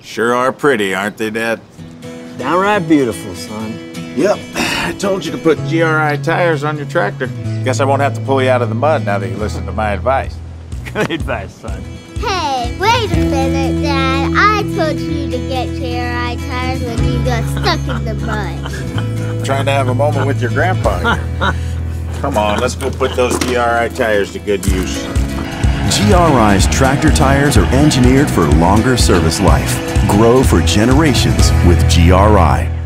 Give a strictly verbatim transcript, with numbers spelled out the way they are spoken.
Sure are pretty, aren't they, Dad? Downright beautiful, son. Yep. I told you to put G R I tires on your tractor. Guess I won't have to pull you out of the mud now that you listen to my advice. Good advice, son. Hey, wait a minute, Dad. I told you to get G R I tires when you got stuck in the mud. I'm trying to have a moment with your grandpa here. Come on, let's go put those G R I tires to good use. G R I's tractor tires are engineered for longer service life. Grow for generations with G R I.